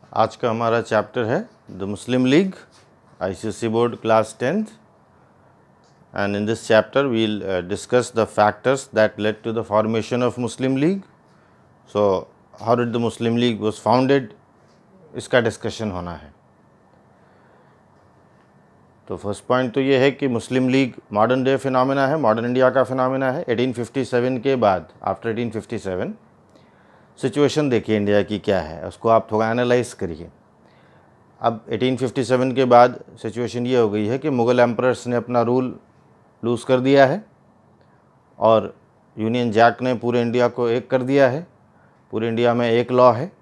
आज का हमारा चैप्टर है the Muslim League, ICSE board class 10th, and in this chapter we will discuss the factors that led to the formation of Muslim League. So how did the Muslim League was founded, इसका discussion होना है। तो first point तो ये है कि Muslim League modern day phenomena है, modern India का फिनोमेना है। 1857 के बाद, आफ्टर 1857 सिचुएशन देखिए इंडिया की क्या है, उसको आप थोड़ा एनालाइज करिए। अब 1857 के बाद सिचुएशन ये हो गई है कि मुग़ल एम्परर्स ने अपना रूल लूज़ कर दिया है और यूनियन जैक ने पूरे इंडिया को एक कर दिया है। पूरे इंडिया में एक लॉ है,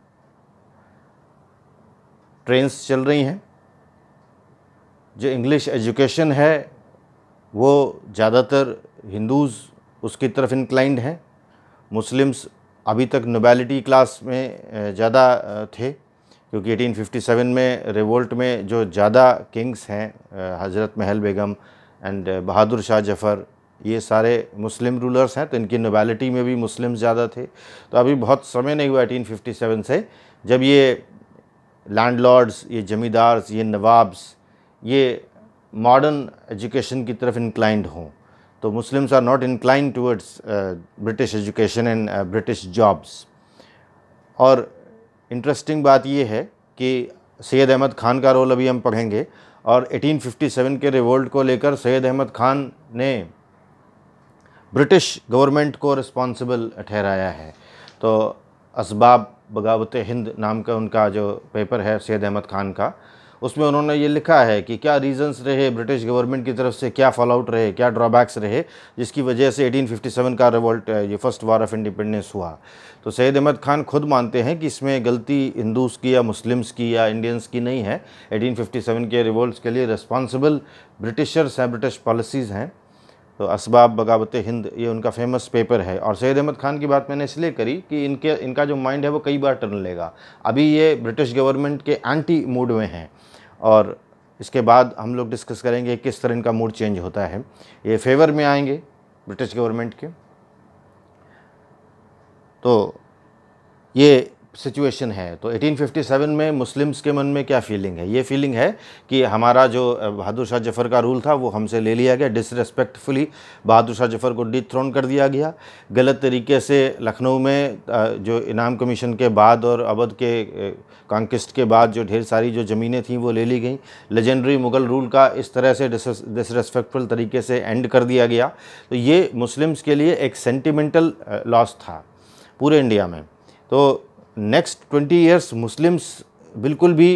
ट्रेन्स चल रही हैं। जो इंग्लिश एजुकेशन है वो ज़्यादातर हिंदूज़ उसकी तरफ इंक्लाइंड हैं। मुस्लिम्स अभी तक नोबेलिटी क्लास में ज़्यादा थे, क्योंकि 1857 में रिवोल्ट में जो ज़्यादा किंग्स हैं, हज़रत महल बेगम एंड बहादुर शाह जफ़र, ये सारे मुस्लिम रूलर्स हैं, तो इनकी नोबेलिटी में भी मुस्लिम्स ज़्यादा थे। तो अभी बहुत समय नहीं हुआ 1857 से जब ये लैंडलॉर्ड्स, ये ज़मींदार्स, ये नवाब्स, ये मॉडर्न एजुकेशन की तरफ इंक्लाइंड हों। तो Muslims are not inclined towards British education and British jobs. और इंटरेस्टिंग बात ये है कि सैयद अहमद ख़ान का रोल अभी हम पढ़ेंगे, और 1857 के रिवोल्ट को लेकर सैयद अहमद ख़ान ने ब्रिटिश गवर्नमेंट को रिस्पॉन्सिबल ठहराया है। तो असबाब बगावत हिंद नाम का उनका जो पेपर है सैयद अहमद ख़ान का, उसमें उन्होंने ये लिखा है कि क्या रीज़न्स रहे ब्रिटिश गवर्नमेंट की तरफ से, क्या फॉल आउट रहे, क्या ड्रॉबैक्स रहे, जिसकी वजह से 1857 का रिवोल्ट, ये फर्स्ट वार ऑफ इंडिपेंडेंस हुआ। तो सैयद अहमद ख़ान खुद मानते हैं कि इसमें गलती हिंदूज़ की या मुस्लिम्स की या इंडियंस की नहीं है। 1857 के रिवोल्ट्स के लिए रिस्पॉन्सिबल ब्रिटिशर्स हैं, ब्रिटिश पॉलिसीज़ हैं। तो असबाब बगावत हिंद ये उनका फेमस पेपर है। और सैयद अहमद ख़ान की बात मैंने इसलिए करी कि इनका जो माइंड है वो कई बार टर्न लेगा। अभी ये ब्रिटिश गवर्नमेंट के एंटी मूड में हैं, और इसके बाद हम लोग डिस्कस करेंगे किस तरह इनका मूड चेंज होता है। ये फेवर में आएंगे ब्रिटिश गवर्नमेंट के। तो ये सिचुएशन है। तो 1857 में मुस्लिम्स के मन में क्या फीलिंग है? ये फीलिंग है कि हमारा जो बहादुर शाह जफ़र का रूल था वो हमसे ले लिया गया, डिसरेस्पेक्टफुली बहादुर शाह जफ़र को डिथ्रोन कर दिया गया। गलत तरीके से लखनऊ में जो इनाम कमीशन के बाद और अवध के कॉन्किस्ट के बाद जो ढेर सारी जो ज़मीनें थीं वो ले ली गई। लेजेंडरी मुग़ल रूल का इस तरह से डिसरेस्पेक्टफुल तरीके से एंड कर दिया गया। तो ये मुस्लिम्स के लिए एक सेंटिमेंटल लॉस था पूरे इंडिया में। तो नेक्स्ट 20 ईयर्स मुस्लिम्स बिल्कुल भी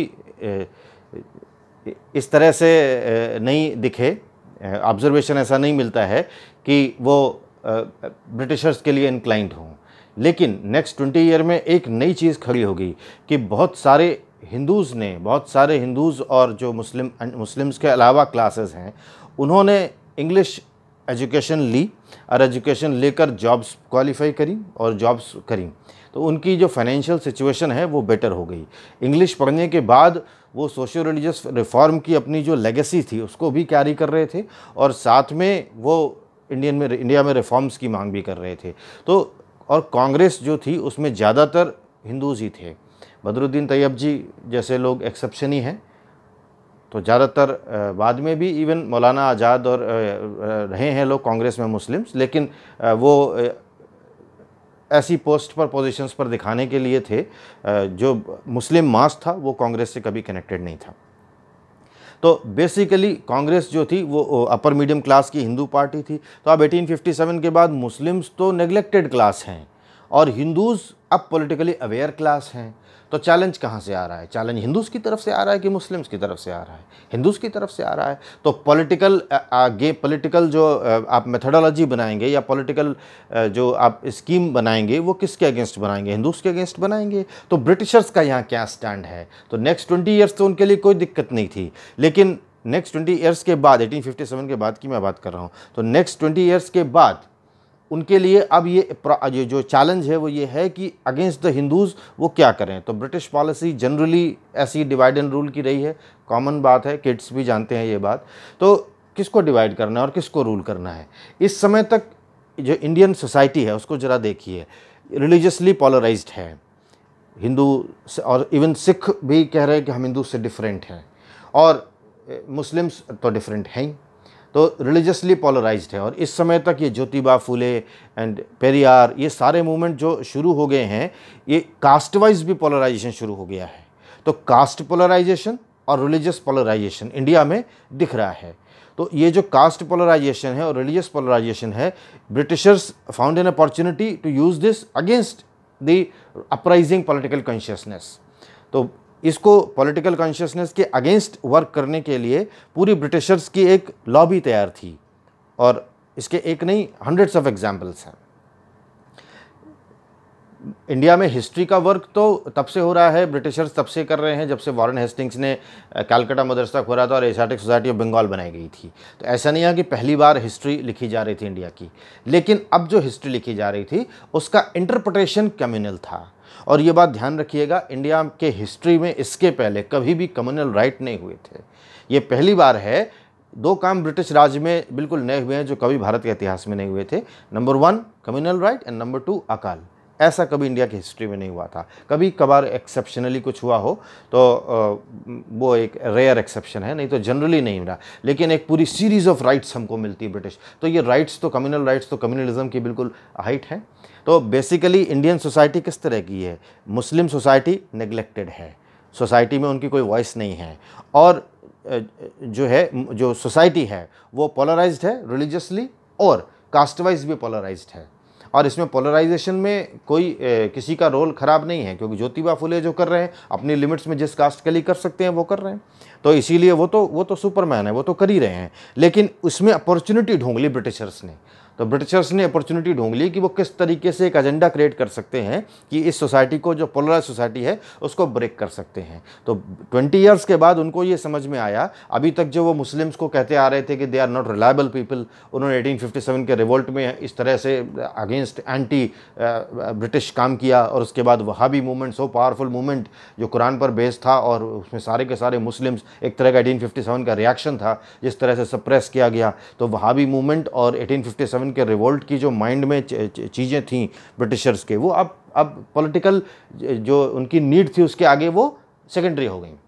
इस तरह से नहीं दिखे। ऑब्जर्वेशन ऐसा नहीं मिलता है कि वो ब्रिटिशर्स के लिए इंक्लाइंड हों। लेकिन नेक्स्ट 20 ईयर में एक नई चीज़ खड़ी होगी कि बहुत सारे हिंदूज़ और जो मुस्लिम्स के अलावा क्लासेस हैं, उन्होंने इंग्लिश एजुकेशन ली और एजुकेशन लेकर जॉब्स क्वालिफाई करी और जॉब्स करी। तो उनकी जो फाइनेंशियल सिचुएशन है वो बेटर हो गई। इंग्लिश पढ़ने के बाद वो सोशो रिलीजियस रिफॉर्म की अपनी जो लेगेसी थी उसको भी कैरी कर रहे थे, और साथ में वो इंडिया में रिफॉर्म्स की मांग भी कर रहे थे। तो और कांग्रेस जो थी उसमें ज़्यादातर हिंदूज़ ही थे। बदरुद्दीन तैयब जी जैसे लोग एक्सेप्शन ही हैं। तो ज़्यादातर बाद में भी इवन मौलाना आज़ाद और रहे हैं लोग कांग्रेस में मुस्लिम्स, लेकिन वो ऐसी पोस्ट पर, पोजीशंस पर दिखाने के लिए थे। जो मुस्लिम मास था वो कांग्रेस से कभी कनेक्टेड नहीं था। तो बेसिकली कांग्रेस जो थी वो अपर मीडियम क्लास की हिंदू पार्टी थी। तो अब 1857 के बाद मुस्लिम्स तो नेग्लेक्टेड क्लास हैं और हिंदूज़ अब पॉलिटिकली अवेयर क्लास हैं। तो चैलेंज कहाँ से आ रहा है? चैलेंज हिंदूज़ की तरफ से आ रहा है कि मुस्लिम्स की तरफ से आ रहा है? हिंदूज़ की तरफ से आ रहा है। तो पॉलिटिकल जो आप मेथडोलॉजी बनाएंगे या पॉलिटिकल जो आप स्कीम बनाएंगे वो किसके अगेंस्ट बनाएंगे? हिंदूज़ के अगेंस्ट बनाएंगे। तो ब्रिटिशर्स का यहाँ क्या स्टैंड है? तो नेक्स्ट 20 ईयर्स तो उनके लिए कोई दिक्कत नहीं थी, लेकिन नेक्स्ट 20 ईयर्स के बाद, 1857 के बाद की मैं बात कर रहा हूँ, तो नेक्स्ट 20 ईयर्स के बाद उनके लिए अब ये जो चैलेंज है वो ये है कि अगेंस्ट द हिंदूज़ वो क्या करें। तो ब्रिटिश पॉलिसी जनरली ऐसी डिवाइड एंड रूल की रही है, कॉमन बात है, किड्स भी जानते हैं ये बात। तो किसको डिवाइड करना है और किसको रूल करना है? इस समय तक जो इंडियन सोसाइटी है उसको ज़रा देखिए, रिलीजियसली पोलराइज्ड है। हिंदू और इवन सिख भी कह रहे हैं कि हम हिंदू से डिफरेंट हैं, और मुस्लिम्स तो डिफरेंट हैं ही। तो रिलीजियसली पोलराइज्ड है। और इस समय तक ये ज्योतिबा फुले एंड पेरियार, ये सारे मूवमेंट जो शुरू हो गए हैं, ये कास्ट वाइज भी पोलराइजेशन शुरू हो गया है। तो कास्ट पोलराइजेशन और रिलीजियस पोलराइजेशन इंडिया में दिख रहा है। तो ये जो कास्ट पोलराइजेशन है और रिलीजियस पोलराइजेशन है, Britishers found an opportunity to use this against the uprising political consciousness. तो इसको पॉलिटिकल कॉन्शियसनेस के अगेंस्ट वर्क करने के लिए पूरी ब्रिटिशर्स की एक लॉबी तैयार थी, और इसके एक नहीं, हंड्रेड्स ऑफ एग्जाम्पल्स हैं। इंडिया में हिस्ट्री का वर्क तो तब से हो रहा है, ब्रिटिशर्स तब से कर रहे हैं जब से वॉरेन हेस्टिंग्स ने कलकत्ता मदरसा खोला था और एशियाटिक सोसाइटी ऑफ बंगाल बनाई गई थी। तो ऐसा नहीं है कि पहली बार हिस्ट्री लिखी जा रही थी इंडिया की, लेकिन अब जो हिस्ट्री लिखी जा रही थी उसका इंटरप्रिटेशन कम्युनल था। और ये बात ध्यान रखिएगा, इंडिया के हिस्ट्री में इसके पहले कभी भी कम्युनल राइट नहीं हुए थे। ये पहली बार है। दो काम ब्रिटिश राज में बिल्कुल नए हुए हैं जो कभी भारत के इतिहास में नहीं हुए थे। Number 1 communal riot and number 2 अकाल। ऐसा कभी इंडिया की हिस्ट्री में नहीं हुआ था। कभी कभार एक्सेप्शनली कुछ हुआ हो तो वो एक रेयर एक्सेप्शन है, नहीं तो जनरली नहीं मिला। लेकिन एक पूरी सीरीज ऑफ राइट्स हमको मिलती है ब्रिटिश। तो ये राइट्स तो कम्युनल राइट्स तो कम्युनलिज्म की बिल्कुल हाइट है। तो बेसिकली इंडियन सोसाइटी किस तरह की है? मुस्लिम सोसाइटी नेग्लेक्टेड है, सोसाइटी में उनकी कोई वॉइस नहीं है, और जो है जो सोसाइटी है वो पोलराइज्ड है रिलीजियसली और कास्ट वाइज भी पोलराइज्ड है। और इसमें पोलराइजेशन में कोई किसी का रोल ख़राब नहीं है, क्योंकि ज्योतिबा फुले जो कर रहे हैं अपनी लिमिट्स में जिस कास्ट के लिए कर सकते हैं वो कर रहे हैं। तो इसीलिए वो तो सुपरमैन है, वो तो कर ही रहे हैं। लेकिन उसमें अपॉर्चुनिटी ढूंढ ली ब्रिटिशर्स ने। तो ब्रिटिशर्स ने अपॉर्चुनिटी ढूंढ ली कि वो किस तरीके से एक एजेंडा क्रिएट कर सकते हैं कि इस सोसाइटी को, जो पोलराइज सोसाइटी है, उसको ब्रेक कर सकते हैं। तो 20 ईयर्स के बाद उनको ये समझ में आया। अभी तक जो वो मुस्लिम्स को कहते आ रहे थे कि they are not reliable people, उन्होंने 1857 के रिवोल्ट में इस तरह से अगेंस्ट एंटी ब्रिटिश काम किया। और उसके बाद Wahabi movement, so powerful movement जो कुरान पर बेस्ड था, और उसमें सारे के सारे मुस्लिम्स, एक तरह का 1857 का रिएक्शन था जिस तरह से सप्रेस किया गया। तो वहाबी मूवमेंट और 1857 के रिवोल्ट की जो माइंड में चीज़ें थीं ब्रिटिशर्स के, वो अब पॉलिटिकल जो उनकी नीड थी उसके आगे वो सेकेंडरी हो गई।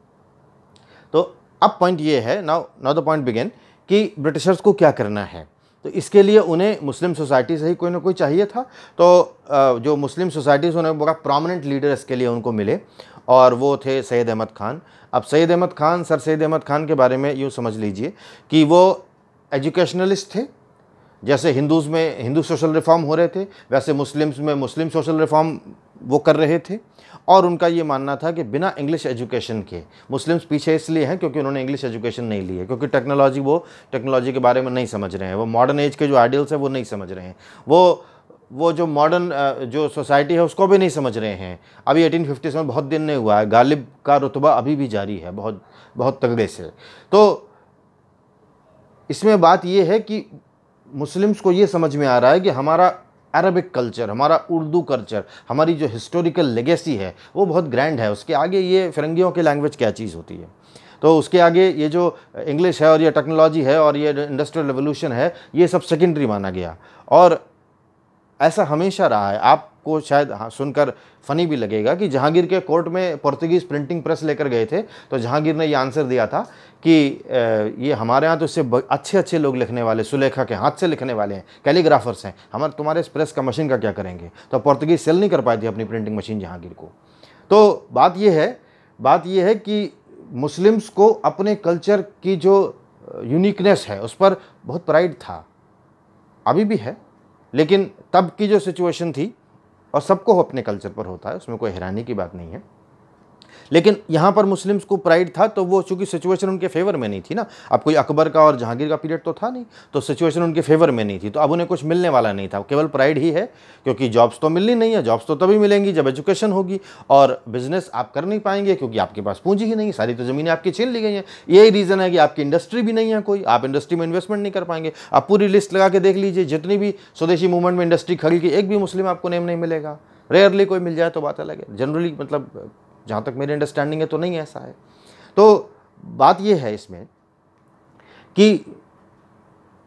तो अब पॉइंट ये है, नाउ द पॉइंट बिगिन, कि ब्रिटिशर्स को क्या करना है। तो इसके लिए उन्हें मुस्लिम सोसाइटी से ही कोई ना कोई चाहिए था। तो जो मुस्लिम सोसाइटीज़ उन्हें बड़ा प्रोमिनेंट लीडर इसके लिए उनको मिले, और वो थे सैयद अहमद खान। अब सैयद अहमद खान, सर सैयद अहमद खान के बारे में यूँ समझ लीजिए कि वो एजुकेशनलिस्ट थे। जैसे हिंदूज़ में हिंदू सोशल रिफॉर्म हो रहे थे, वैसे मुस्लिम्स में मुस्लिम सोशल रिफॉर्म वो कर रहे थे। और उनका ये मानना था कि बिना इंग्लिश एजुकेशन के, मुस्लिम्स पीछे इसलिए हैं क्योंकि उन्होंने इंग्लिश एजुकेशन नहीं ली है, क्योंकि टेक्नोलॉजी के बारे में नहीं समझ रहे हैं, वो मॉडर्न एज के जो आइडियल्स हैं वो नहीं समझ रहे हैं, वो जो मॉडर्न जो सोसाइटी है उसको भी नहीं समझ रहे हैं। अभी 1857 बहुत दिन नहीं हुआ है, गालिब का रुतबा अभी भी जारी है बहुत बहुत तगड़े से। तो इसमें बात ये है कि मुस्लिम्स को ये समझ में आ रहा है कि हमारा अरबिक कल्चर, हमारा उर्दू कल्चर, हमारी जो हिस्टोरिकल लेगेसी है वो बहुत ग्रैंड है। उसके आगे ये फिरंगियों की लैंग्वेज क्या चीज़ होती है। तो उसके आगे ये जो इंग्लिश है और ये टेक्नोलॉजी है और ये इंडस्ट्रियल रेवोल्यूशन है, ये सब सेकेंडरी माना गया। और ऐसा हमेशा रहा है। आपको शायद सुनकर फ़नी भी लगेगा कि जहांगीर के कोर्ट में पोर्तुगीज़ प्रिंटिंग प्रेस लेकर गए थे, तो जहांगीर ने ये आंसर दिया था कि ये हमारे यहाँ तो इससे अच्छे अच्छे लोग लिखने वाले, सुलेखा के हाथ से लिखने वाले हैं, कैलीग्राफर्स हैं, तुम्हारे इस प्रेस का मशीन का क्या करेंगे। तो पोर्तुगीज़ सेल नहीं कर पाई थी अपनी प्रिंटिंग मशीन जहांगीर को। तो बात यह है कि मुस्लिम्स को अपने कल्चर की जो यूनिकनेस है उस पर बहुत प्राइड था, अभी भी है। लेकिन तब की जो सिचुएशन थी, और सबको अपने कल्चर पर होता है, उसमें कोई हैरानी की बात नहीं है, लेकिन यहाँ पर मुस्लिम्स को प्राइड था। तो वो चूंकि सिचुएशन उनके फेवर में नहीं थी ना, अब कोई अकबर का और जहांगीर का पीरियड तो था नहीं, तो सिचुएशन उनके फेवर में नहीं थी, तो अब उन्हें कुछ मिलने वाला नहीं था, केवल प्राइड ही है। क्योंकि जॉब्स तो मिलनी नहीं है, जॉब्स तो तभी मिलेंगी जब एजुकेशन होगी, और बिजनेस आप कर नहीं पाएंगे क्योंकि आपके पास पूंजी ही नहीं, सारी तो ज़मीनें आपकी छीन ली गई हैं। यही रीज़न है कि आपकी इंडस्ट्री भी नहीं है कोई, आप इंडस्ट्री में इन्वेस्टमेंट नहीं कर पाएंगे। आप पूरी लिस्ट लगा के देख लीजिए, जितनी भी स्वदेशी मूवमेंट में इंडस्ट्री खड़ी की, एक भी मुस्लिम आपको नेम नहीं मिलेगा। रेयरली कोई मिल जाए तो बात अलग है, जनरली मतलब जहाँ तक मेरी अंडरस्टैंडिंग है तो नहीं ऐसा है। तो बात यह है इसमें कि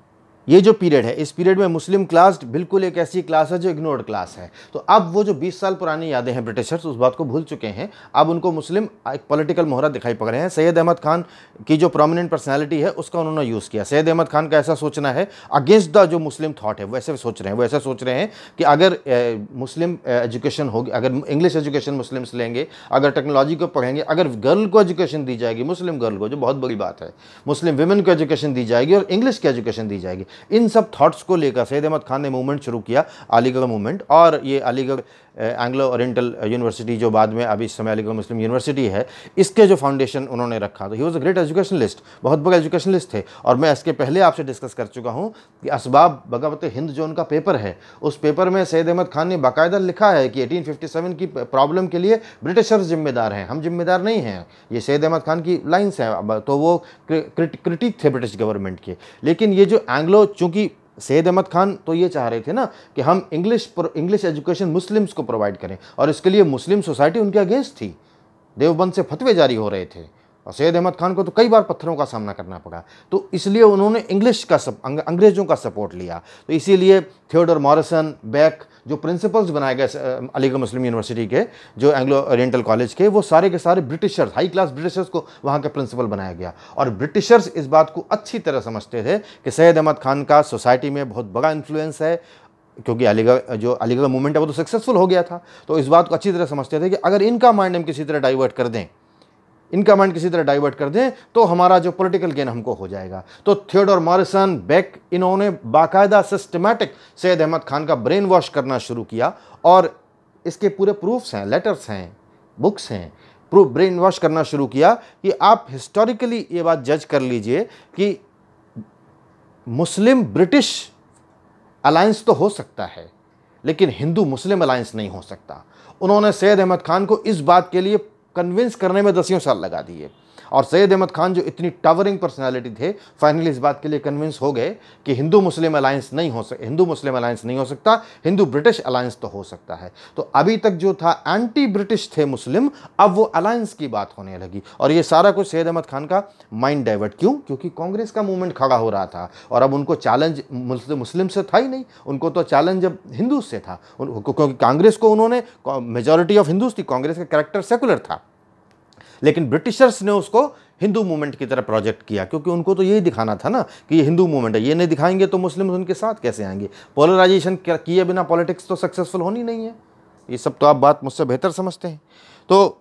ये जो पीरियड है, इस पीरियड में मुस्लिम क्लास बिल्कुल एक ऐसी क्लास है जो इग्नोर्ड क्लास है। तो अब वो जो 20 साल पुरानी यादें हैं, ब्रिटिशर्स उस बात को भूल चुके हैं। अब उनको मुस्लिम एक पॉलिटिकल मोहरा दिखाई पड़ रहे हैं। सैयद अहमद खान की जो प्रोमिनेंट पर्सनैलिटी है उसका उन्होंने यूज़ किया। सैयद अहमद खान का ऐसा सोचना है अगेंस्ट द जो मुस्लिम थॉट है, वो ऐसे सोच रहे हैं, वो ऐसा सोच रहे हैं कि अगर मुस्लिम एजुकेशन होगी, अगर इंग्लिश एजुकेशन मुस्लिम्स लेंगे, अगर टेक्नोलॉजी को पढ़ेंगे, अगर गर्ल को एजुकेशन दी जाएगी, मुस्लिम गर्ल को, जो बहुत बड़ी बात है, मुस्लिम विमेन को एजुकेशन दी जाएगी और इंग्लिश की एजुकेशन दी जाएगी, इन सब थॉट्स को लेकर सैयद अहमद खान ने मूवमेंट शुरू किया, अलीगढ़ मूवमेंट। और ये अलीगढ़ एंग्लो ओरिएंटल यूनिवर्सिटी जो बाद में अभी इस समय अलीगढ़ मुस्लिम यूनिवर्सिटी है, इसके जो फाउंडेशन उन्होंने रखा। तो he was a great educationalist, बहुत बड़ा एजुकेशनलिस्ट थे। और मैं इसके पहले आपसे डिस्कस कर चुका हूँ कि असबाब बगावत हिंद जो उनका पेपर है, उस पेपर में सैयद अहमद खान ने बाकायदा लिखा है कि 1857 की प्रॉब्लम के लिए ब्रिटिशर्स जिम्मेदार हैं, हम जिम्मेदार नहीं हैं। ये सैयद अहमद खान की लाइन्स हैं। तो वो क्रिटिक थे ब्रिटिश गवर्नमेंट के। लेकिन ये जो एंग्लो, चूँकि सैयद अहमद खान तो ये चाह रहे थे ना कि हम इंग्लिश एजुकेशन मुस्लिम्स को प्रोवाइड करें, और इसके लिए मुस्लिम सोसाइटी उनके अगेंस्ट थी। देवबंद से फतवे जारी हो रहे थे और सैयद अहमद खान को तो कई बार पत्थरों का सामना करना पड़ा। तो इसलिए उन्होंने इंग्लिश का अंग्रेज़ों का सपोर्ट लिया। तो इसीलिए थियोडोर मॉरिसन, बेक, जो प्रिंसिपल्स बनाए गए अलीगढ़ मुस्लिम यूनिवर्सिटी के, जो एंग्लो ओरिएंटल कॉलेज के, वो सारे के सारे ब्रिटिशर्स, हाई क्लास ब्रिटिशर्स को वहाँ के प्रिंसिपल बनाया गया। और ब्रिटिशर्स इस बात को अच्छी तरह समझते थे कि सैयद अहमद खान का सोसाइटी में बहुत बड़ा इन्फ्लुएंस है, क्योंकि अलीगढ़ मूवमेंट है वो तो सक्सेसफुल हो गया था। तो इस बात को अच्छी तरह समझते थे कि अगर इनका माइंड हम किसी तरह डाइवर्ट कर दें, तो हमारा जो पॉलिटिकल गेन हमको हो जाएगा। तो थियोडोर मॉरिसन, बेक, इन्होंने बाकायदा सिस्टमैटिक सैयद अहमद खान का ब्रेन वॉश करना शुरू किया। और इसके पूरे प्रूफ्स हैं, लेटर्स हैं, बुक्स हैं, प्रूफ ब्रेन वॉश करना शुरू किया कि आप हिस्टोरिकली ये बात जज कर लीजिए कि मुस्लिम ब्रिटिश अलायंस तो हो सकता है, लेकिन हिंदू मुस्लिम अलायंस नहीं हो सकता। उन्होंने सैयद अहमद खान को इस बात के लिए कन्विंस करने में 10 साल लगा दिए। और सैयद अहमद खान जो इतनी टावरिंग पर्सनालिटी थे, फाइनली इस बात के लिए कन्विंस हो गए कि हिंदू मुस्लिम अलायंस नहीं हो सकता, हिंदू ब्रिटिश अलायंस तो हो सकता है। तो अभी तक जो था एंटी ब्रिटिश थे मुस्लिम, अब वो अलायंस की बात होने लगी। और ये सारा कुछ सैयद अहमद खान का माइंड डाइवर्ट। क्यों? क्योंकि कांग्रेस का मूवमेंट खड़ा हो रहा था और अब उनको चैलेंज मुस्लिम से था ही नहीं, उनको तो चैलेंज अब हिंदू से था। क्योंकि कांग्रेस को उन्होंने, मेजॉरिटी ऑफ हिंदूज थी, कांग्रेस का कैरेक्टर सेकुलर था, लेकिन ब्रिटिशर्स ने उसको हिंदू मूवमेंट की तरह प्रोजेक्ट किया, क्योंकि उनको तो यही दिखाना था ना कि ये हिंदू मूवमेंट है। ये नहीं दिखाएंगे तो मुस्लिम उनके साथ कैसे आएंगे? पोलराइजेशन किए बिना पॉलिटिक्स तो सक्सेसफुल होनी नहीं है। ये सब तो आप बात मुझसे बेहतर समझते हैं। तो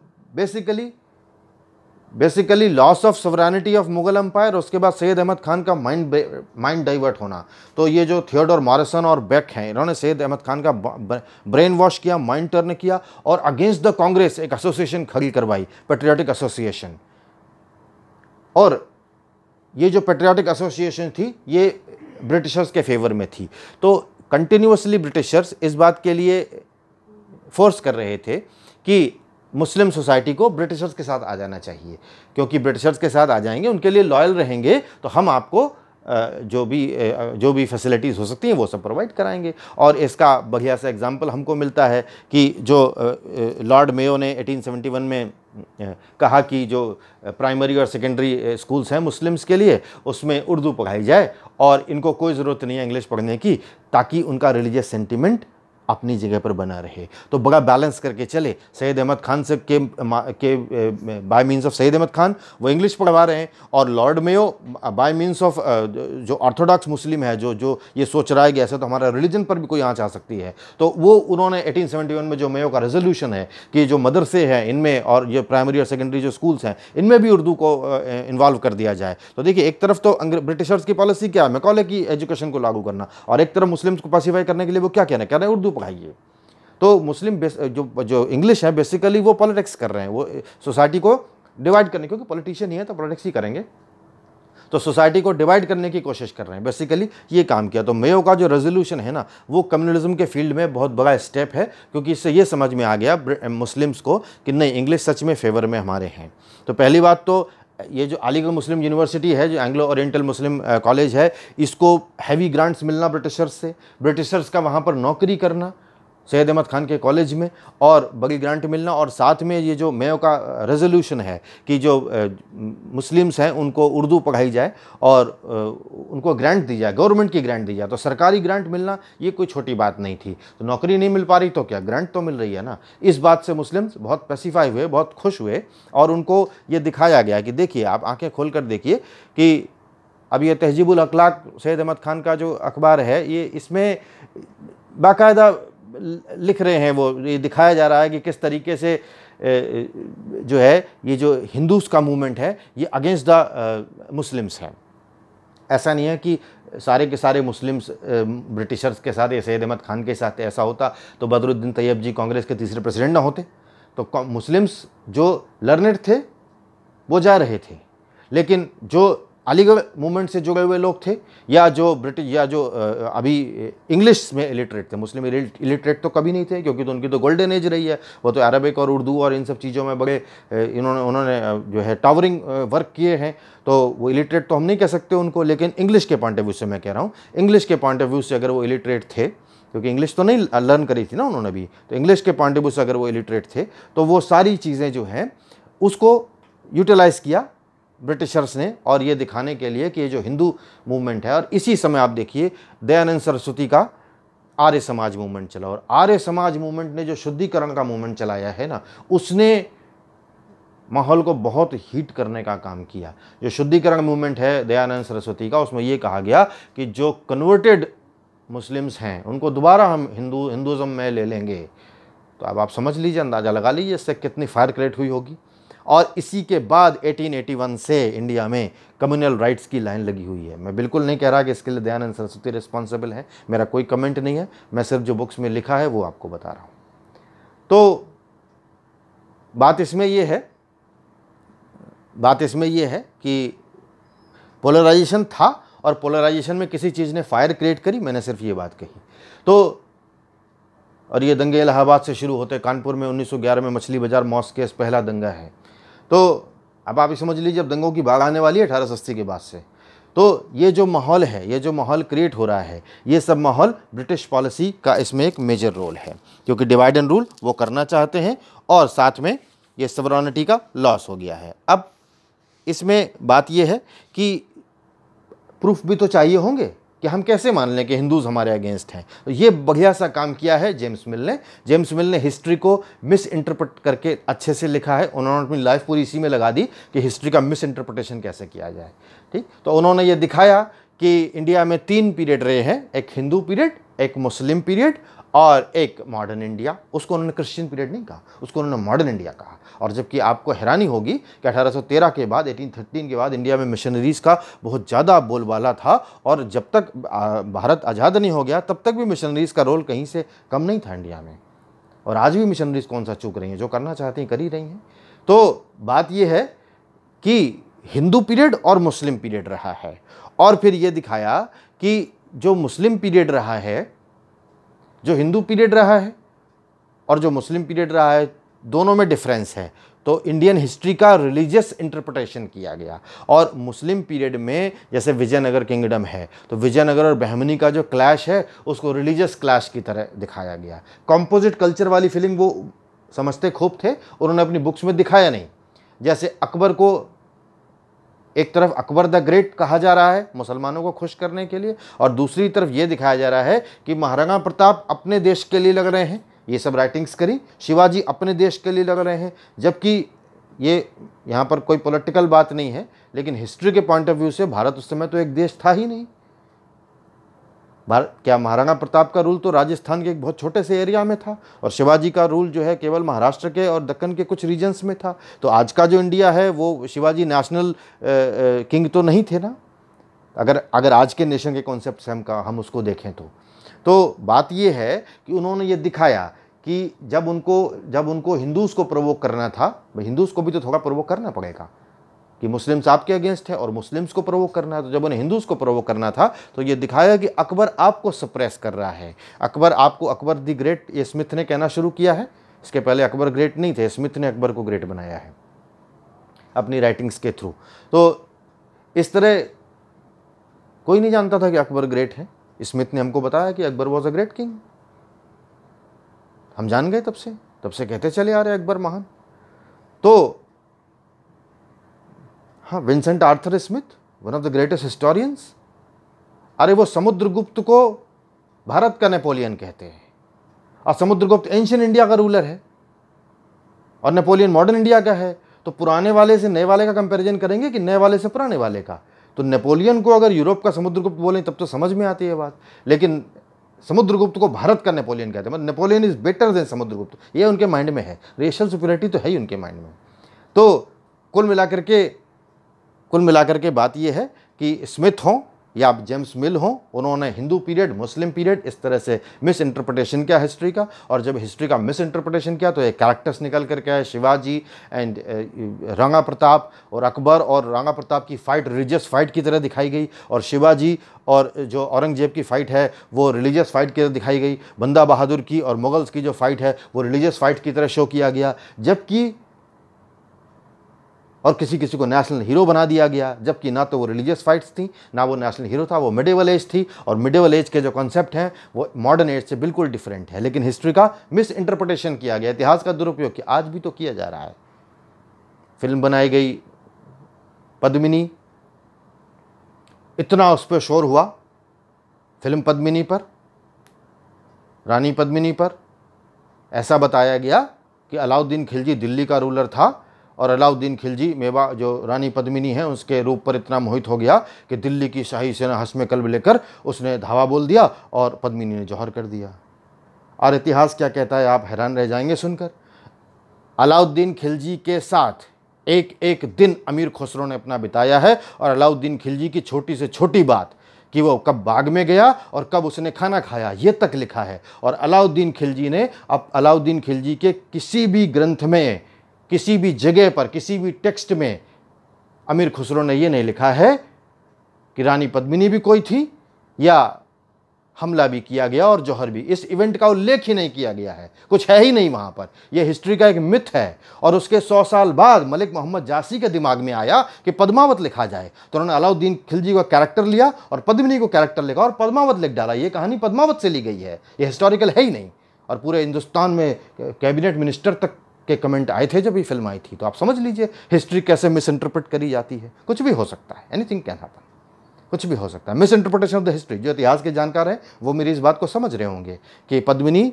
basically loss of sovereignty of Mughal empire, उसके बाद सैयद अहमद खान का माइंड डाइवर्ट होना। तो ये जो थियोडोर मॉरिसन और बेक हैं, इन्होंने सैयद अहमद खान का ब्रेन वॉश किया, माइंड टर्न किया और अगेंस्ट द कांग्रेस एक एसोसिएशन खड़ी करवाई, पेट्रियाटिक एसोसिएशन। और ये जो पेट्रियाटिक एसोसिएशन थी, ये ब्रिटिशर्स के फेवर में थी। तो कंटिन्यूसली ब्रिटिशर्स इस बात के लिए फोर्स कर रहे थे कि मुस्लिम सोसाइटी को ब्रिटिशर्स के साथ आ जाना चाहिए, क्योंकि ब्रिटिशर्स के साथ आ जाएंगे, उनके लिए लॉयल रहेंगे, तो हम आपको जो भी फैसिलिटीज़ हो सकती हैं वो सब प्रोवाइड कराएंगे। और इसका बढ़िया सा एग्जांपल हमको मिलता है कि जो लॉर्ड मेयो ने 1871 में कहा कि जो प्राइमरी और सेकेंडरी स्कूल्स हैं मुस्लिम्स के लिए, उसमें उर्दू पढ़ाई जाए और इनको कोई ज़रूरत नहीं है इंग्लिश पढ़ने की, ताकि उनका रिलीजियस सेंटिमेंट अपनी जगह पर बना रहे। तो बड़ा बैलेंस करके चले। सैयद अहमद खान से के by means of Syed Ahmed Khan वो इंग्लिश पढ़वा रहे हैं, और Lord Mayo by means of जो ऑर्थोडॉक्स मुस्लिम है, जो ये सोच रहा है कि ऐसे तो हमारा रिलीजन पर भी कोई आँच आ सकती है, तो वो उन्होंने 1871 में जो मेयो का रेजोल्यूशन है कि जो मदरसे हैं इनमें और ये प्राइमरी और सेकेंडरी जो स्कूल्स हैं इनमें भी उर्दू को इन्वॉल्व कर दिया जाए। तो देखिए, एक तरफ तो ब्रिटिशर्स की पॉलिसी क्या है, मैकॉले की एजुकेशन को लागू करना, और एक तरफ मुस्लिम्स को पासिफाई करने के लिए वो क्या कह रहे हैं, उर्दू पढ़ाइए। तो मुस्लिम जो इंग्लिश है बेसिकली वो पॉलिटिक्स कर रहे हैं, वो सोसाइटी को डिवाइड करने, क्योंकि पॉलिटिशियन ही है तो पॉलिटिक्स ही करेंगे, तो सोसाइटी को डिवाइड करने की कोशिश कर रहे हैं, बेसिकली ये काम किया। तो मेयो का जो रेजोल्यूशन है ना, वो कम्युनलिज्म के फील्ड में बहुत बड़ा स्टेप है, क्योंकि इससे ये समझ में आ गया मुस्लिम्स को कि नहीं, इंग्लिश सच में फेवर में हमारे हैं। तो पहली बात तो ये जो अलीगढ़ मुस्लिम यूनिवर्सिटी है, जो एंग्लो ओरिएंटल मुस्लिम कॉलेज है, इसको हैवी ग्रांट्स मिलना ब्रिटिशर्स से, ब्रिटिशर्स का वहाँ पर नौकरी करना, सैयद अहमद खान के कॉलेज में, और बड़ी ग्रांट मिलना, और साथ में ये जो मेयो का रेजोल्यूशन है कि जो मुस्लिम्स हैं उनको उर्दू पढ़ाई जाए और उनको ग्रांट दी जाए, गवर्नमेंट की ग्रांट दी जाए। तो सरकारी ग्रांट मिलना ये कोई छोटी बात नहीं थी। तो नौकरी नहीं मिल पा रही तो क्या, ग्रांट तो मिल रही है ना। इस बात से मुस्लिम्स बहुत पैसिफाई हुए, बहुत खुश हुए, और उनको ये दिखाया गया कि देखिए, आप आंखें खोल कर देखिए कि अब ये तहजीबुल अखलाक सैयद अहमद खान का जो अखबार है, ये इसमें बाकायदा लिख रहे हैं, वो ये दिखाया जा रहा है कि किस तरीके से जो है ये जो हिंदूज का मूवमेंट है ये अगेंस्ट द मुस्लिम्स है। ऐसा नहीं है कि सारे के सारे मुस्लिम्स ब्रिटिशर्स के साथ या सैयद अहमद खान के साथ ऐसा होता तो बदरुद्दीन तैयब जी कांग्रेस के तीसरे प्रेसिडेंट ना होते। तो मुस्लिम्स जो लर्नेड थे वो जा रहे थे, लेकिन जो अलीगढ़ मूवमेंट से जुड़े हुए लोग थे, या जो ब्रिटिश, या जो अभी इंग्लिश में इलिटरेट थे, मुस्लिम इलिटरेट तो कभी नहीं थे, क्योंकि तो उनकी तो गोल्डन एज रही है। वो तो अरबिक और उर्दू और इन सब चीज़ों में बड़े उन्होंने जो है टावरिंग वर्क किए हैं। तो वो इलिटरेट तो हम नहीं कह सकते उनको, लेकिन इंग्लिश के पॉइंट ऑफ व्यू से मैं कह रहा हूँ, इंग्लिश के पॉइंट ऑफ व्यू से अगर वो इलिटरेट थे, क्योंकि इंग्लिश तो नहीं लर्न करी थी ना उन्होंने भी, तो इंग्लिश के पॉइंट ऑफ व्यू से अगर वो इलिटरेट थे तो वो सारी चीज़ें जो हैं उसको यूटिलाइज़ किया ब्रिटिशर्स ने, और ये दिखाने के लिए कि ये जो हिंदू मूवमेंट है। और इसी समय आप देखिए दयानंद सरस्वती का आर्य समाज मूवमेंट चला, और आर्य समाज मूवमेंट ने जो शुद्धिकरण का मूवमेंट चलाया है ना, उसने माहौल को बहुत हीट करने का काम किया। जो शुद्धिकरण मूवमेंट है दयानंद सरस्वती का, उसमें ये कहा गया कि जो कन्वर्टेड मुस्लिम्स हैं उनको दोबारा हम हिंदुज़म में ले लेंगे। तो अब आप समझ लीजिए, अंदाज़ा लगा लीजिए इससे कितनी फायर क्रिएट हुई होगी। और इसी के बाद 1881 से इंडिया में कम्युनल राइट्स की लाइन लगी हुई है। मैं बिल्कुल नहीं कह रहा कि इसके लिए दयानंद सरस्वती रिस्पॉन्सिबल है, मेरा कोई कमेंट नहीं है, मैं सिर्फ जो बुक्स में लिखा है वो आपको बता रहा हूँ। तो बात इसमें ये है कि पोलराइजेशन था, और पोलराइजेशन में किसी चीज़ ने फायर क्रिएट करी, मैंने सिर्फ ये बात कही। तो और ये दंगे इलाहाबाद से शुरू होते, कानपुर में 1911 में मछली बाजार मॉस्क केस पहला दंगा है। तो अब आप ये समझ लीजिए, अब दंगों की बाढ़ आने वाली है 1880 के बाद से। तो ये जो माहौल है, ये जो माहौल क्रिएट हो रहा है, ये सब माहौल ब्रिटिश पॉलिसी का इसमें एक मेजर रोल है, क्योंकि डिवाइड एंड रूल वो करना चाहते हैं, और साथ में ये सवरनिटी का लॉस हो गया है। अब इसमें बात ये है कि प्रूफ भी तो चाहिए होंगे कि हम कैसे मान लें कि हिंदूज़ हमारे अगेंस्ट हैं। तो ये बढ़िया सा काम किया है जेम्स मिल ने हिस्ट्री को मिस इंटरप्रेट करके अच्छे से लिखा है। उन्होंने अपनी लाइफ पूरी इसी में लगा दी कि हिस्ट्री का मिस इंटरप्रिटेशन कैसे किया जाए। ठीक, तो उन्होंने ये दिखाया कि इंडिया में 3 पीरियड रहे हैं, एक हिंदू पीरियड, एक मुस्लिम पीरियड, और एक मॉडर्न इंडिया। उसको उन्होंने क्रिश्चियन पीरियड नहीं कहा, उसको उन्होंने मॉडर्न इंडिया कहा। और जबकि आपको हैरानी होगी कि 1813 के बाद, 1813 के बाद इंडिया में मिशनरीज़ का बहुत ज़्यादा बोलबाला था, और जब तक भारत आज़ाद नहीं हो गया तब तक भी मिशनरीज़ का रोल कहीं से कम नहीं था इंडिया में। और आज भी मिशनरीज़ कौन सा चूक रही हैं, जो करना चाहती हैं कर ही रही हैं। तो बात यह है कि हिंदू पीरियड और मुस्लिम पीरियड रहा है, और फिर ये दिखाया कि जो मुस्लिम पीरियड रहा है, जो हिंदू पीरियड रहा है और जो मुस्लिम पीरियड रहा है, दोनों में डिफरेंस है। तो इंडियन हिस्ट्री का रिलीजियस इंटरप्रिटेशन किया गया, और मुस्लिम पीरियड में जैसे विजयनगर किंगडम है, तो विजयनगर और बहमनी का जो क्लैश है उसको रिलीजियस क्लैश की तरह दिखाया गया। कंपोजिट कल्चर वाली फीलिंग वो समझते खूब थे, उन्होंने अपनी बुक्स में दिखाया नहीं। जैसे अकबर को एक तरफ अकबर द ग्रेट कहा जा रहा है मुसलमानों को खुश करने के लिए, और दूसरी तरफ ये दिखाया जा रहा है कि महाराणा प्रताप अपने देश के लिए लग रहे हैं, ये सब राइटिंग्स करी, शिवाजी अपने देश के लिए लग रहे हैं। जबकि ये यहाँ पर कोई पॉलिटिकल बात नहीं है, लेकिन हिस्ट्री के पॉइंट ऑफ व्यू से भारत उस समय तो एक देश था ही नहीं। क्या महाराणा प्रताप का रूल तो राजस्थान के एक बहुत छोटे से एरिया में था, और शिवाजी का रूल जो है केवल महाराष्ट्र के और दक्कन के कुछ रीजन्स में था। तो आज का जो इंडिया है वो शिवाजी नेशनल किंग तो नहीं थे ना, अगर आज के नेशन के कॉन्सेप्ट से हम उसको देखें तो बात ये है कि उन्होंने ये दिखाया कि जब उनको हिंदूज़ को प्रोवोक करना था, भाई हिंदूज़ को भी तो थोड़ा प्रोवोक करना पड़ेगा कि मुस्लिम्स आपके अगेंस्ट है और मुस्लिम्स को प्रोवोक करना है। तो जब उन्हें हिंदूज़ को प्रोवोक करना था तो ये दिखाया कि अकबर आपको सप्रेस कर रहा है, अकबर द ग्रेट, ये स्मिथ ने कहना शुरू किया है। इसके पहले अकबर ग्रेट नहीं थे, स्मिथ ने अकबर को ग्रेट बनाया है अपनी राइटिंग्स के थ्रू। तो इस तरह कोई नहीं जानता था कि अकबर ग्रेट है, स्मिथ ने हमको बताया कि Akbar was a great king. हम जान गए तब से कहते चले आ रहे अकबर महान। तो हाँ, Vincent Arthur Smith, one of the greatest historians, अरे वो समुद्रगुप्त को भारत का नेपोलियन कहते हैं, और समुद्रगुप्त एंशियंट इंडिया का रूलर है और नेपोलियन मॉडर्न इंडिया का है। तो पुराने वाले से नए वाले का कंपैरिजन करेंगे कि नए वाले से पुराने वाले का? तो नेपोलियन को अगर यूरोप का समुद्रगुप्त बोलें तब तो समझ में आती है बात, लेकिन समुद्रगुप्त को भारत का नेपोलियन कहते हैं, मतलब Napoleon is better than Samudragupta, ये उनके माइंड में है। रेशियल सुपीरियरिटी तो है ही उनके माइंड में। तो कुल मिलाकर के बात ये है कि स्मिथ हों या जेम्स मिल हों, उन्होंने हिंदू पीरियड, मुस्लिम पीरियड, इस तरह से मिस इंटरप्रिटेशन किया हिस्ट्री का। और जब हिस्ट्री का मिस इंटरप्रिटेशन किया तो ये कैरेक्टर्स निकल करके आए, शिवाजी एंड राणा प्रताप और अकबर, और राणा प्रताप की फ़ाइट रिलीजियस फाइट की तरह दिखाई गई, और शिवाजी और जो औरंगजेब की फ़ाइट है वो रिलीजियस फाइट की तरह दिखाई गई। बंदा बहादुर की और मुगल्स की जो फ़ाइट है वो रिलीजियस फाइट की तरह शो किया गया, जबकि और किसी किसी को नेशनल हीरो बना दिया गया, जबकि ना तो वो रिलीजियस फाइट्स थी, ना वो नेशनल हीरो था, वो मिडिवल एज थी। और मिडिवल एज के जो कॉन्सेप्ट हैं वो मॉडर्न एज से बिल्कुल डिफरेंट है, लेकिन हिस्ट्री का मिस इंटरप्रिटेशन किया गया, इतिहास का दुरुपयोग किया, आज भी तो किया जा रहा है। फिल्म बनाई गई पद्मिनी, इतना उस पर शोर हुआ फिल्म पद्मिनी पर, रानी पद्मिनी पर। ऐसा बताया गया कि अलाउद्दीन खिलजी दिल्ली का रूलर था और अलाउद्दीन खिलजी मेवा जो रानी पद्मिनी है उसके रूप पर इतना मोहित हो गया कि दिल्ली की शाही सेना हश्मे कल्ब लेकर उसने धावा बोल दिया और पद्मिनी ने जौहर कर दिया। और इतिहास क्या कहता है आप हैरान रह जाएंगे सुनकर। अलाउद्दीन खिलजी के साथ एक एक दिन अमीर खुसरो ने अपना बिताया है, और अलाउद्दीन खिलजी की छोटी से छोटी बात कि वो कब बाग में गया और कब उसने खाना खाया ये तक लिखा है। और अलाउद्दीन खिलजी ने अब अलाउद्दीन खिलजी के किसी भी ग्रंथ में, किसी भी जगह पर, किसी भी टेक्स्ट में अमीर खुसरो ने यह नहीं लिखा है कि रानी पद्मिनी भी कोई थी या हमला भी किया गया और जौहर भी। इस इवेंट का उल्लेख ही नहीं किया गया है, कुछ है ही नहीं वहां पर। यह हिस्ट्री का एक मिथ है। और उसके 100 साल बाद मलिक मोहम्मद जासी के दिमाग में आया कि पद्मावत लिखा जाए, तो उन्होंने अलाउद्दीन खिलजी का कैरेक्टर लिया और पद्मिनी को कैरेक्टर लिखा और पद्मावत लिख डाला। यह कहानी पद्मावत से ली गई है, यह हिस्टोरिकल है ही नहीं। और पूरे हिंदुस्तान में कैबिनेट मिनिस्टर तक के कमेंट आए थे जब ये फिल्म आई थी। तो आप समझ लीजिए हिस्ट्री कैसे मिस इंटरप्रेट करी जाती है। कुछ भी हो सकता है, एनीथिंग कैन हैपन, कुछ भी हो सकता है। Misinterpretation of the history. जो इतिहास के जानकार हैं वो मेरी इस बात को समझ रहे होंगे कि पद्मिनी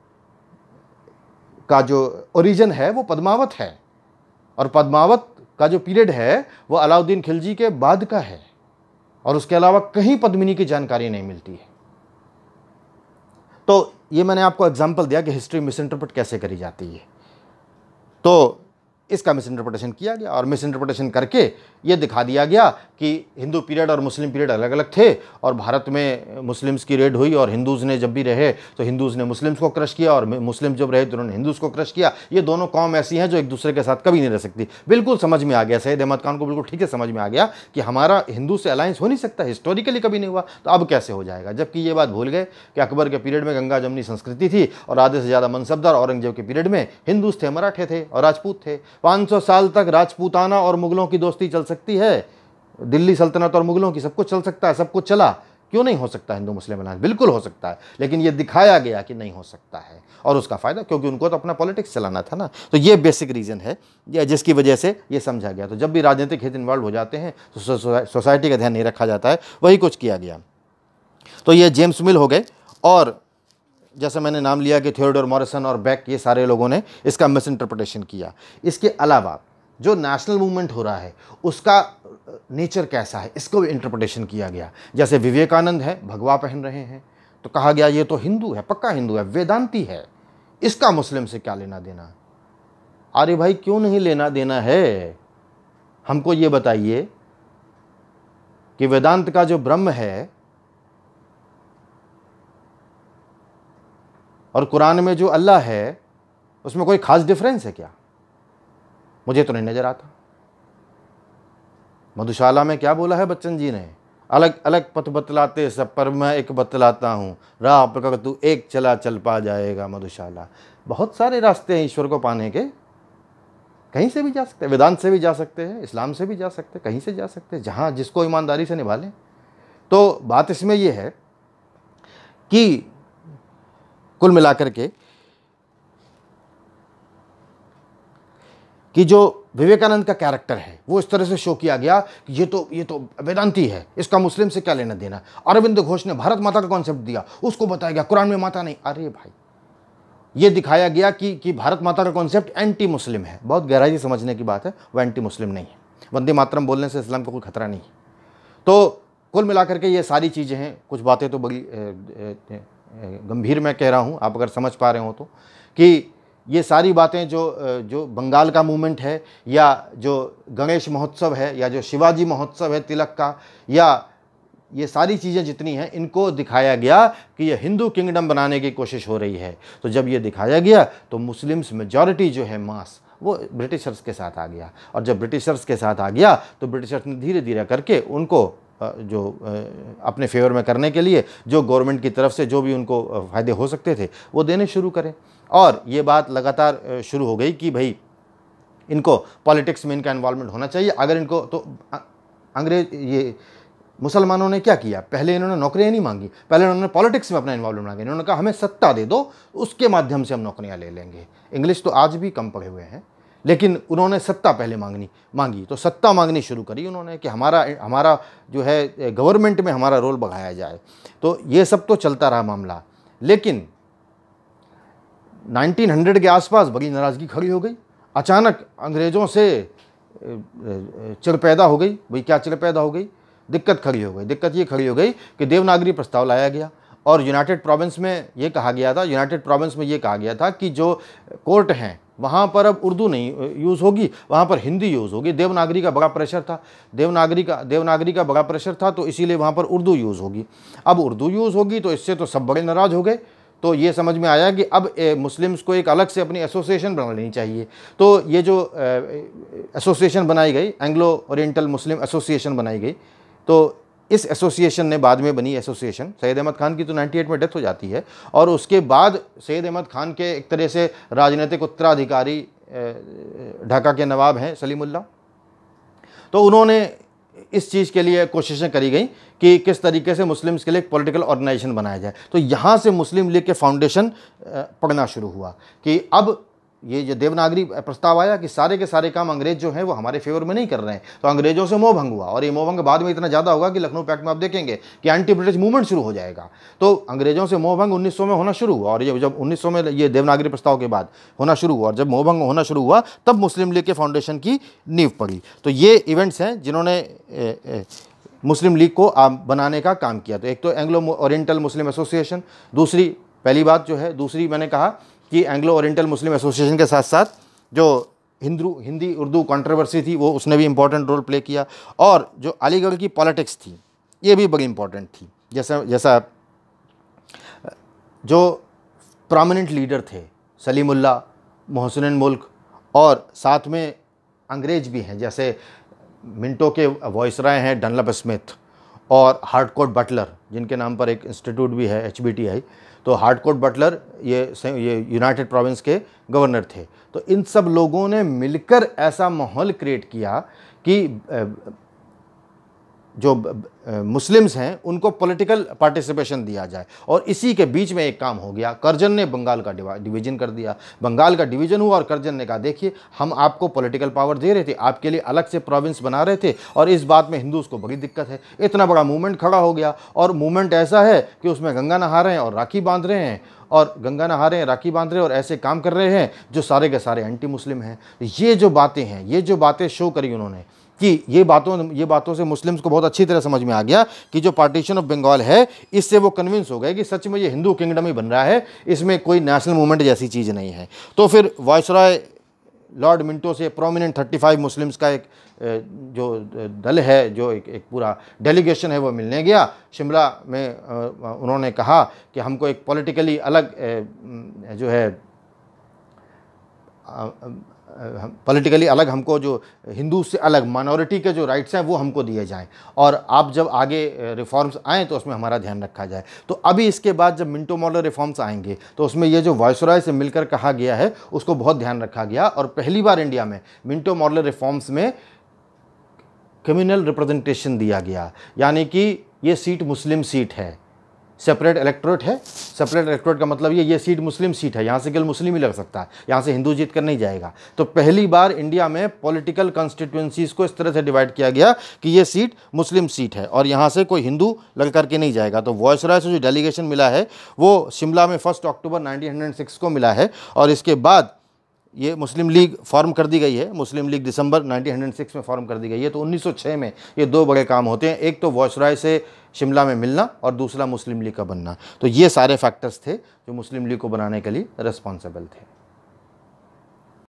का जो ओरिजिन है वो पद्मावत है, और पद्मावत का जो पीरियड है वो अलाउद्दीन खिलजी के बाद का है, और उसके अलावा कहीं पद्मिनी की जानकारी नहीं मिलती है। तो ये मैंने आपको एग्जाम्पल दिया कि हिस्ट्री मिस इंटरप्रेट कैसे करी जाती है। तो इसका मिस इंटरप्रिटेशन किया गया, और मिस इंटरप्रिटेशन करके ये दिखा दिया गया कि हिंदू पीरियड और मुस्लिम पीरियड अलग अलग थे, और भारत में मुस्लिम्स की रेड हुई और हिंदूज़ ने जब भी रहे तो हिंदूज़ ने मुस्लिम्स को क्रश किया, और मुस्लिम जब रहे तो उन्होंने हिंदूज़ को क्रश किया। ये दोनों कौम ऐसी हैं जो एक दूसरे के साथ कभी नहीं रह सकती। बिल्कुल समझ में आ गया, सैयद अहमद खान को बिल्कुल ठीक है समझ में आ गया कि हमारा हिंदू से अलायंस हो नहीं सकता, हिस्टोरिकली कभी नहीं हुआ, तो अब कैसे हो जाएगा। जबकि ये बात भूल गए कि अकबर के पीरियड में गंगा जमनी संस्कृति थी, और आधे से ज़्यादा मनसबदार औरंगजेब के पीरियड में हिंदूज थे, मराठे थे और राजपूत थे। 500 साल तक राजपूताना और मुगलों की दोस्ती चल सकती है, दिल्ली सल्तनत और मुगलों की, सब कुछ चल सकता है, सब कुछ चला। क्यों नहीं हो सकता हिंदू मुस्लिम अलायंस? बिल्कुल हो सकता है, लेकिन ये दिखाया गया कि नहीं हो सकता है, और उसका फायदा, क्योंकि उनको तो अपना पॉलिटिक्स चलाना था ना। तो ये बेसिक रीजन है जिसकी वजह से ये समझा गया। तो जब भी राजनीतिक हित इन्वॉल्व हो जाते हैं तो सोसाइटी का ध्यान नहीं रखा जाता है, वही कुछ किया गया। तो ये जेम्स मिल हो गए, और जैसे मैंने नाम लिया कि थियोडोर मॉरिसन और बेक, ये सारे लोगों ने इसका मिस इंटरप्रिटेशन किया। इसके अलावा जो नेशनल मूवमेंट हो रहा है उसका नेचर कैसा है, इसको भी इंटरप्रिटेशन किया गया। जैसे विवेकानंद है, भगवा पहन रहे हैं, तो कहा गया ये तो हिंदू है, पक्का हिंदू है, वेदांती है, इसका मुस्लिम से क्या लेना देना। अरे भाई क्यों नहीं लेना देना है, हमको ये बताइए कि वेदांत का जो ब्रह्म है और कुरान में जो अल्लाह है उसमें कोई खास डिफरेंस है क्या? मुझे तो नहीं नजर आता। मधुशाला में क्या बोला है बच्चन जी ने, अलग अलग पथ बतलाते सब पर मैं एक बतलाता हूँ, राह पर तू एक चला चल पा जाएगा मधुशाला। बहुत सारे रास्ते हैं ईश्वर को पाने के, कहीं से भी जा सकते हैं, वेदांत से भी जा सकते हैं, इस्लाम से भी जा सकते हैं, कहीं से जा सकते हैं, जहाँ जिसको ईमानदारी से निभा लें। तो बात इसमें यह है कि कुल मिलाकर के कि जो विवेकानंद का कैरेक्टर है वो इस तरह से शो किया गया कि ये तो वेदांती है, इसका मुस्लिम से क्या लेना देना। अरविंद घोष ने भारत माता का कॉन्सेप्ट दिया, उसको बताया गया कुरान में माता नहीं। अरे भाई, ये दिखाया गया कि भारत माता का कॉन्सेप्ट एंटी मुस्लिम है। बहुत गहराई से समझने की बात है, वो एंटी मुस्लिम नहीं है। वंदे मातरम बोलने से इस्लाम को कोई खतरा नहीं है। तो कुल मिलाकर के ये सारी चीज़ें हैं। कुछ बातें तो बड़ी गंभीर मैं कह रहा हूँ, आप अगर समझ पा रहे हो तो, कि ये सारी बातें जो बंगाल का मूवमेंट है, या जो गणेश महोत्सव है, या जो शिवाजी महोत्सव है तिलक का, या ये सारी चीज़ें जितनी हैं, इनको दिखाया गया कि ये हिंदू किंगडम बनाने की कोशिश हो रही है। तो जब ये दिखाया गया तो मुस्लिम्स मेजॉरिटी जो है, मास, वो ब्रिटिशर्स के साथ आ गया। और जब ब्रिटिशर्स के साथ आ गया तो ब्रिटिशर्स ने धीरे धीरे करके उनको जो अपने फेवर में करने के लिए जो गवर्नमेंट की तरफ से जो भी उनको फ़ायदे हो सकते थे वो देने शुरू करें। और ये बात लगातार शुरू हो गई कि भाई इनको पॉलिटिक्स में इनका इन्वॉल्वमेंट होना चाहिए। अगर इनको तो अंग्रेज, ये मुसलमानों ने क्या किया, पहले इन्होंने नौकरियाँ नहीं मांगी, पहले इन्होंने पॉलिटिक्स में अपना इन्वॉल्वमेंट मांगा। इन्होंने कहा हमें सत्ता दे दो, उसके माध्यम से हम नौकरियाँ ले लेंगे। इंग्लिश तो आज भी कम पढ़े हुए हैं, लेकिन उन्होंने सत्ता पहले मांगी। तो सत्ता मांगनी शुरू करी उन्होंने कि हमारा जो है गवर्नमेंट में हमारा रोल बढ़ाया जाए। तो ये सब तो चलता रहा मामला, लेकिन 1900 के आसपास बड़ी नाराज़गी खड़ी हो गई। अचानक अंग्रेज़ों से चिढ़ पैदा हो गई। भाई क्या चिढ़ पैदा हो गई? दिक्कत खड़ी हो गई। दिक्कत ये खड़ी हो गई कि देवनागरी प्रस्ताव लाया गया और यूनाइटेड प्रोविंस में ये कहा गया था कि जो कोर्ट हैं वहाँ पर अब उर्दू नहीं यूज़ होगी, वहाँ पर हिंदी यूज़ होगी। देवनागरी का बड़ा प्रेशर था, देवनागरी का बड़ा प्रेशर था, तो इसीलिए वहाँ पर उर्दू यूज़ होगी। अब उर्दू यूज़ होगी तो इससे तो सब बड़े नाराज़ हो गए। तो ये समझ में आया कि अब मुस्लिम्स को एक अलग से अपनी एसोसिएशन बना लेनी चाहिए। तो ये जो एसोसिएशन बनाई गई, एंग्लो ओरिएंटल मुस्लिम एसोसिएशन बनाई गई। तो इस एसोसिएशन ने बाद में बनी एसोसिएशन, सैयद अहमद खान की तो 98 में डेथ हो जाती है, और उसके बाद सैयद अहमद खान के एक तरह से राजनीतिक उत्तराधिकारी ढाका के नवाब हैं सलीमुल्लाह। तो उन्होंने इस चीज़ के लिए कोशिशें करी गई कि किस तरीके से मुस्लिम्स के लिए एक पॉलिटिकल ऑर्गेनाइजेशन बनाया जाए। तो यहाँ से मुस्लिम लीग के फाउंडेशन पड़ना शुरू हुआ कि अब ये जो देवनागरी प्रस्ताव आया कि सारे के सारे काम अंग्रेज जो हैं वो हमारे फेवर में नहीं कर रहे हैं, तो अंग्रेजों से मोह भंग हुआ। और ये मोह भंग बाद में इतना ज़्यादा होगा कि लखनऊ पैक्ट में आप देखेंगे कि एंटी ब्रिटिश मूवमेंट शुरू हो जाएगा। तो अंग्रेजों से मोह भंग 1900 में होना शुरू हुआ, और ये जब 1900 में ये देवनागरी प्रस्ताव के बाद होना शुरू हुआ, और जब मोह भंग होना शुरू हुआ तब मुस्लिम लीग के फाउंडेशन की नींव पड़ी। तो ये इवेंट्स हैं जिन्होंने मुस्लिम लीग को बनाने का काम किया। तो एक तो एंग्लो ओरिएंटल मुस्लिम एसोसिएशन, दूसरी मैंने कहा कि एंग्लो ओरिएंटल मुस्लिम एसोसिएशन के साथ साथ जो हिंदी उर्दू कंट्रोवर्सी थी वो उसने भी इम्पोर्टेंट रोल प्ले किया। और जो अलीगढ़ की पॉलिटिक्स थी ये भी बड़ी इम्पोर्टेंट थी। जैसा जो प्रोमिनेंट लीडर थे सलीमुल्लाह, मोहसिन मुल्क, और साथ में अंग्रेज भी हैं, जैसे मिंटो के वॉइसराय हैं डनलप स्मिथ, और हार्डकोट बटलर, जिनके नाम पर एक इंस्टीट्यूट भी है HBTI। तो हार्डकोट बटलर ये यूनाइटेड प्रोविंस के गवर्नर थे। तो इन सब लोगों ने मिलकर ऐसा माहौल क्रिएट किया कि जो मुस्लिम्स हैं उनको पॉलिटिकल पार्टिसिपेशन दिया जाए। और इसी के बीच में एक काम हो गया, कर्जन ने बंगाल का डिवीज़न कर दिया। बंगाल का डिवीज़न हुआ और कर्जन ने कहा देखिए हम आपको पॉलिटिकल पावर दे रहे थे, आपके लिए अलग से प्रोविंस बना रहे थे, और इस बात में हिंदूज़ को बड़ी दिक्कत है। इतना बड़ा मूवमेंट खड़ा हो गया, और मूवमेंट ऐसा है कि उसमें गंगा नहा रहे हैं और राखी बांध रहे हैं, और ऐसे काम कर रहे हैं जो सारे के सारे एंटी मुस्लिम हैं। ये जो बातें शो करी उन्होंने कि ये बातों से मुस्लिम्स को बहुत अच्छी तरह समझ में आ गया कि जो पार्टीशन ऑफ बंगाल है, इससे वो कन्विंस हो गए कि सच में ये हिंदू किंगडम ही बन रहा है, इसमें कोई नेशनल मूवमेंट जैसी चीज़ नहीं है। तो फिर वायसराय लॉर्ड मिंटो से प्रोमिनेंट 35 मुस्लिम्स का एक जो दल है, जो एक पूरा डेलीगेशन है, वो मिलने गया शिमला में। उन्होंने कहा कि हमको एक पॉलिटिकली अलग हमको जो हिंदू से अलग माइनॉरिटी के जो राइट्स हैं वो हमको दिए जाएं, और आप जब आगे रिफॉर्म्स आएँ तो उसमें हमारा ध्यान रखा जाए। तो अभी इसके बाद जब मिंटो मॉडल रिफॉर्म्स आएंगे तो उसमें ये जो वायसराय से मिलकर कहा गया है उसको बहुत ध्यान रखा गया। और पहली बार इंडिया में मिंटो मॉडल रिफॉर्म्स में कम्युनल रिप्रेजेंटेशन दिया गया, यानी कि ये सीट मुस्लिम सीट है, सेपरेट इलेक्टोरेट है। सेपरेट इलेक्टोरेट का मतलब ये सीट मुस्लिम सीट है, यहाँ से केवल मुस्लिम ही लड़ सकता है, यहाँ से हिंदू जीत कर नहीं जाएगा। तो पहली बार इंडिया में पॉलिटिकल कॉन्स्टिट्यूंसीज को इस तरह से डिवाइड किया गया कि ये सीट मुस्लिम सीट है और यहाँ से कोई हिंदू लड़ करके नहीं जाएगा। तो वॉइसरॉय से जो डेलीगेशन मिला है वो शिमला में 1 अक्टूबर 1906 को मिला है और इसके बाद ये मुस्लिम लीग फॉर्म कर दी गई है। मुस्लिम लीग दिसंबर 1906 में फॉर्म कर दी गई है। तो 1906 में ये 2 बड़े काम होते हैं, एक तो वॉइसरॉय से शिमला में मिलना और दूसरा मुस्लिम लीग का बनना। तो ये सारे फैक्टर्स थे जो मुस्लिम लीग को बनाने के लिए रिस्पॉन्सिबल थे।